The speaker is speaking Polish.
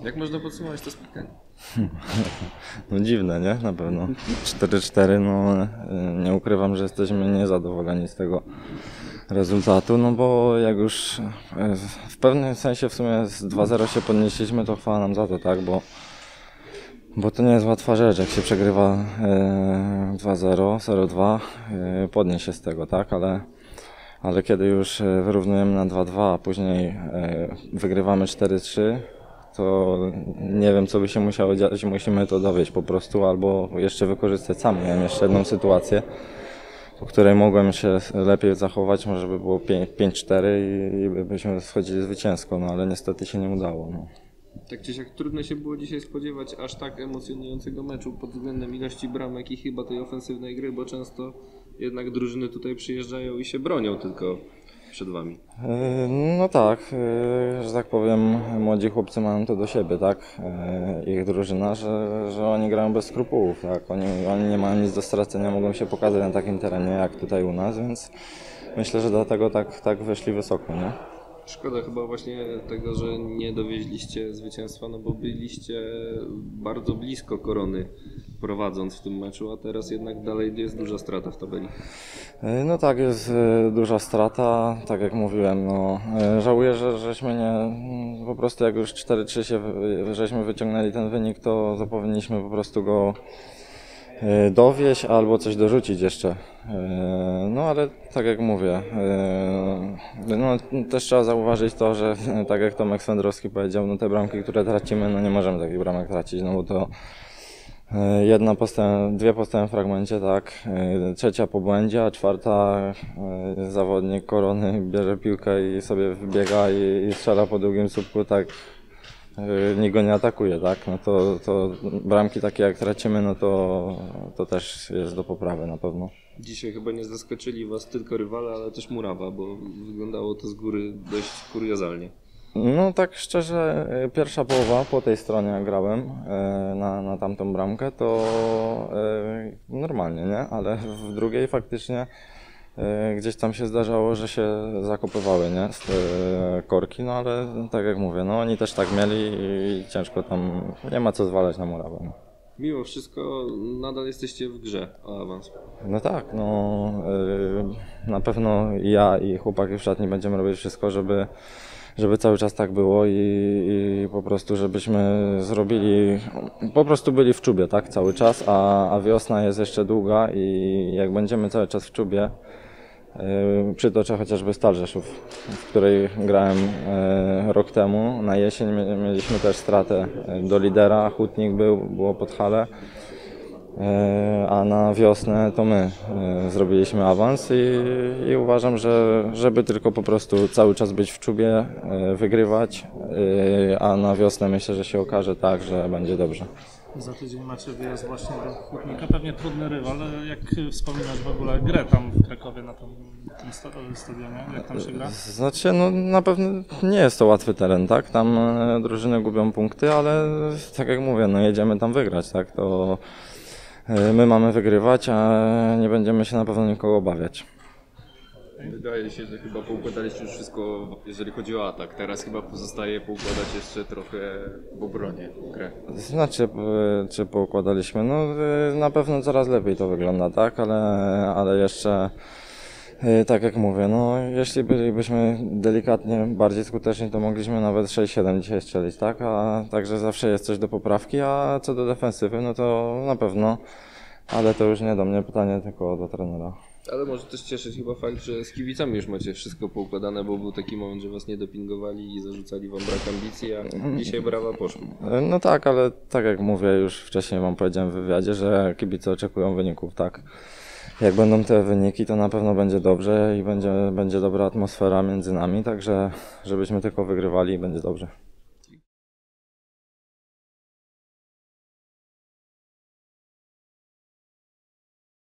Jak można podsumować to spotkanie? No dziwne, nie? Na pewno. 4-4, no nie ukrywam, że jesteśmy niezadowoleni z tego rezultatu, no bo jak już w pewnym sensie w sumie z 2-0 się podnieśliśmy, to chwała nam za to, tak? Bo to nie jest łatwa rzecz, jak się przegrywa 2-0, 0-2, podnieść się z tego, tak? Ale kiedy już wyrównujemy na 2-2, a później wygrywamy 4-3, to nie wiem, co by się musiało dziać, musimy to dowieść po prostu, albo jeszcze wykorzystać sam. Miałem jeszcze jedną sytuację, po której mogłem się lepiej zachować, może by było 5-4 i byśmy schodzili zwycięsko, no ale niestety się nie udało. No. Tak czy siak trudno się było dzisiaj spodziewać aż tak emocjonującego meczu pod względem ilości bramek i chyba tej ofensywnej gry, bo często jednak drużyny tutaj przyjeżdżają i się bronią tylko przed wami. No tak, że tak powiem, młodzi chłopcy mają to do siebie, tak, ich drużyna, że oni grają bez skrupułów, tak, oni nie mają nic do stracenia, mogą się pokazać na takim terenie jak tutaj u nas, więc myślę, że dlatego tak wyszli wysoko, nie? Szkoda chyba właśnie tego, że nie dowieźliście zwycięstwa, no bo byliście bardzo blisko korony prowadząc w tym meczu, a teraz jednak dalej jest duża strata w tabeli. No tak, jest duża strata, tak jak mówiłem, no żałuję, że żeśmy nie, po prostu jak już 4-3 żeśmy wyciągnęli ten wynik, to powinniśmy po prostu go dowieść albo coś dorzucić jeszcze. No ale tak jak mówię, no też trzeba zauważyć to, że tak jak Tomek Swędrowski powiedział, no te bramki, które tracimy, no nie możemy takich bramek tracić, no bo to dwie postępy w fragmencie, tak, trzecia po błędzie, a czwarta zawodnik Korony bierze piłkę i sobie wbiega i strzela po długim słupku, tak. Nikt go nie atakuje, tak? No to bramki takie jak tracimy, no to też jest do poprawy na pewno. Dzisiaj chyba nie zaskoczyli was tylko rywale, ale też murawa, bo wyglądało to z góry dość kuriozalnie. No tak szczerze, pierwsza połowa po tej stronie jak grałem na tamtą bramkę, to normalnie, nie? Ale w drugiej faktycznie gdzieś tam się zdarzało, że się zakopywały, nie? Z te korki, no ale tak jak mówię, no oni też tak mieli i ciężko tam, nie ma co zwalać na murawę. No. Mimo wszystko nadal jesteście w grze o awans. No tak, no na pewno ja i chłopaki w szatni będziemy robić wszystko, żeby cały czas tak było i po prostu żebyśmy zrobili, po prostu byli w czubie, tak, cały czas, a wiosna jest jeszcze długa i jak będziemy cały czas w czubie, przytoczę chociażby Stal Rzeszów, w której grałem rok temu, na jesień mieliśmy też stratę do lidera, Hutnik było pod halę. A na wiosnę to my zrobiliśmy awans i uważam, że żeby tylko po prostu cały czas być w czubie, wygrywać, a na wiosnę myślę, że się okaże tak, że będzie dobrze. Za tydzień macie wyjazd właśnie do Hutnika, pewnie trudny rywal. Jak wspominasz w ogóle grę tam w Krakowie na tym stadionie? Jak tam się gra? Znaczy, no na pewno nie jest to łatwy teren, tak? Tam drużyny gubią punkty, ale tak jak mówię, no jedziemy tam wygrać, tak? To my mamy wygrywać, a nie będziemy się na pewno nikogo obawiać. Wydaje się, że chyba poukładaliście już wszystko, jeżeli chodzi o atak. Teraz chyba pozostaje poukładać jeszcze trochę w obronie grę. Znaczy, czy poukładaliśmy? No na pewno coraz lepiej to wygląda, tak? Ale jeszcze, tak jak mówię, no jeśli bylibyśmy delikatnie bardziej skuteczni, to mogliśmy nawet 6-7 dzisiaj strzelić, tak? A także zawsze jest coś do poprawki, a co do defensywy, no to na pewno, ale to już nie do mnie pytanie, tylko do trenera. Ale może też cieszyć chyba fakt, że z kibicami już macie wszystko poukładane, bo był taki moment, że was nie dopingowali i zarzucali wam brak ambicji, a dzisiaj brawa poszły. No tak, ale tak jak mówię, już wcześniej wam powiedziałem w wywiadzie, że kibice oczekują wyników, tak. Jak będą te wyniki, to na pewno będzie dobrze i będzie dobra atmosfera między nami, także żebyśmy tylko wygrywali i będzie dobrze.